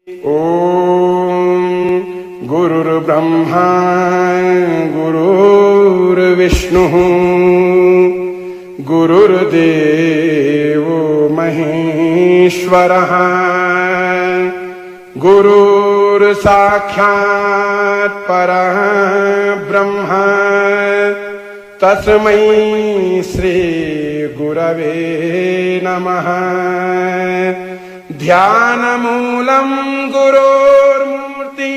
ॐ गुरुर्ब्रह्मा गुरुर्विष्णुः गुरुर्देवो महेश्वरः गुरुर्साक्षात् परब्रह्म तस्मै श्री गुरवे नमः। ध्यानमूलं गुरोर्मूर्ति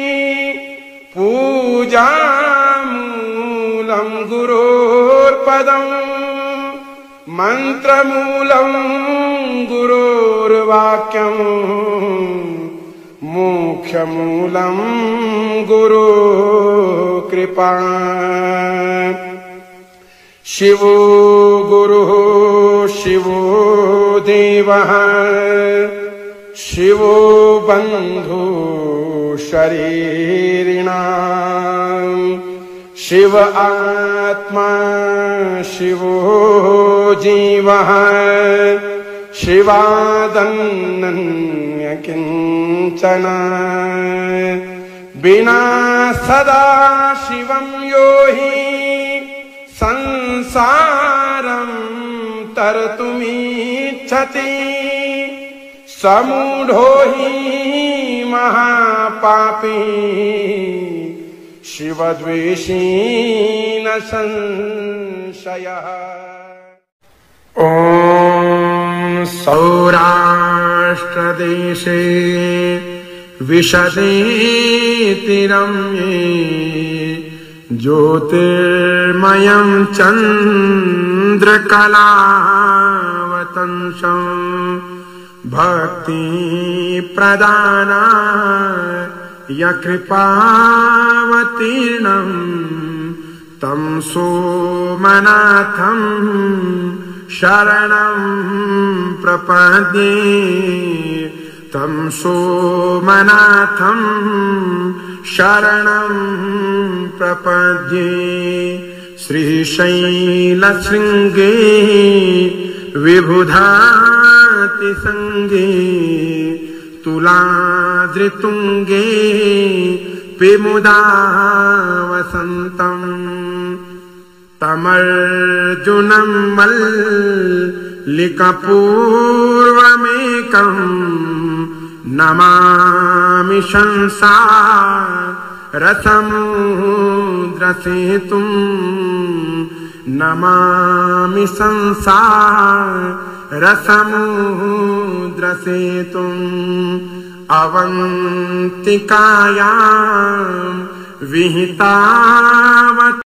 पूजामूलं गुरोर्पदं मन्त्रमूलं गुरोर्वाक्यं मोक्षमूलं गुरुकृपा। शिवो गुरुः शिवो देवः शिवो बन्धु शरीरिणां शिव आत्मा शिवो जीवः शिवादन्यन्य किञ्चन। विना सदा शिवं यो हि संसारं तरतुमिच्छति समूढो हि महापापी शिवद्वेषी न संशयः। ॐ सौराष्ट्रदेशे विशदे रम्ये ज्योतिर्मयं चन्द्रकलावतंसं भक्ति प्रदानाय कृपावतीर्णं तं सोमनाथं शरणं प्रपद्ये तं सोमनाथं शरणं प्रपद्ये। श्रीशैलशृङ्गे विबुधातिसङ्गे तुलाद्रितुङ्गे विमुदा वसन्तम् तमर्जुनं मल्लिकपूर्वमेकं नमामि संसारसमुद्रसेतुं नमामि संसारसमुद्रसेतुम्। अवन्तिकायां विहितावत्